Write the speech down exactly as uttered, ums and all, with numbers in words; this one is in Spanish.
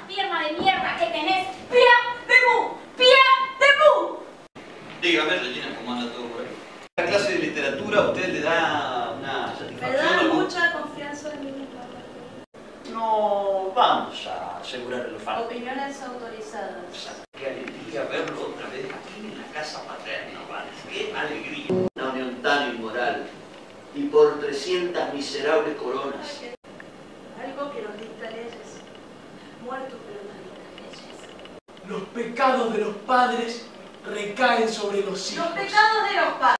pierna de mierda que tenés. ¡Pia de mu! ¡Pia de mu! Dígame, Regina, ¿cómo anda todo por ahí? La clase de literatura a usted le da una satisfacción. Me da algún... mucha confianza en mí misma. No, vamos a asegurar el fan. Opiniones autorizadas. Qué alegría verlo otra vez aquí en la casa paterna, ¿vale? Qué alegría. Una unión tan inmoral y por trescientas miserables coronas. Algo que nos dicta leyes. Muerto pero nos dicta leyes. Los pecados de los padres recaen sobre los hijos. Los pecados de los padres.